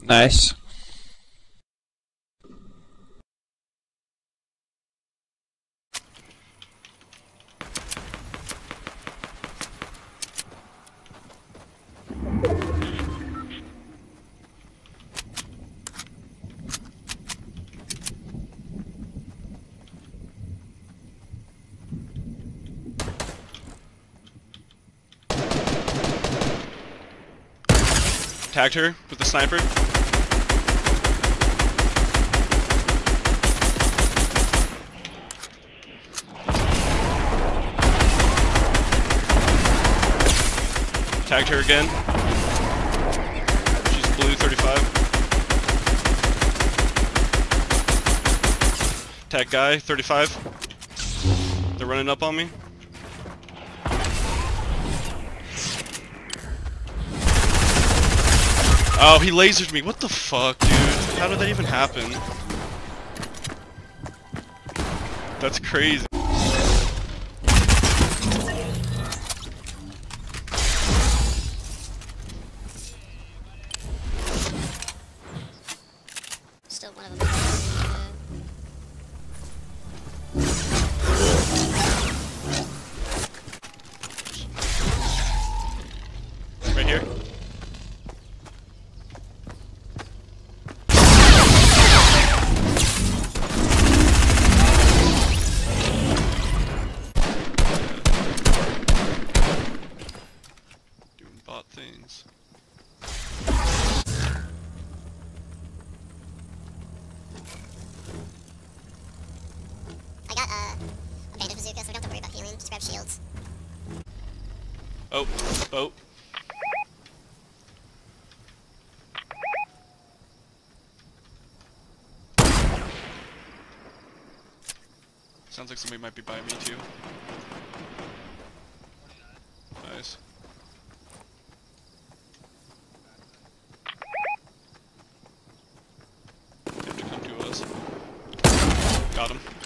Nice. Tagged her with the sniper. Tagged her again. She's blue 35. Tag guy 35. They're running up on me. Oh, he lasered me. What the fuck, dude? How did that even happen? That's crazy. Still one of them. Right here. Doing bot things. I got a bandage bazooka, so we don't have to worry about healing. Just grab shields. Oh, oh. Sounds like somebody might be by me too. Nice. They have to come to us. Got him.